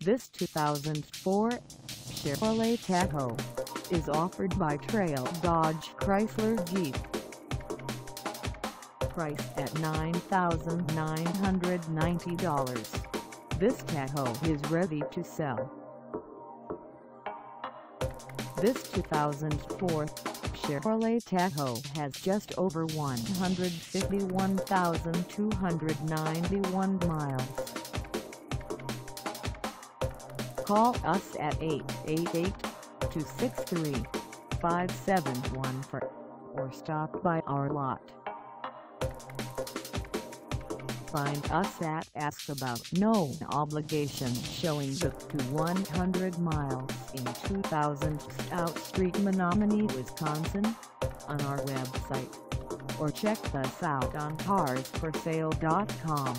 This 2004 Chevrolet Tahoe is offered by Trail Dodge Chrysler Jeep. Priced at $9,990, this Tahoe is ready to sell. This 2004 Chevrolet Tahoe has just over 151,291 miles. Call us at 888-263-5714 or stop by our lot. Find us at Ask About No Obligation Showings up to 100 miles in 2000 Stout Street, Menomonie, Wisconsin, on our website, or check us out on carsforsale.com.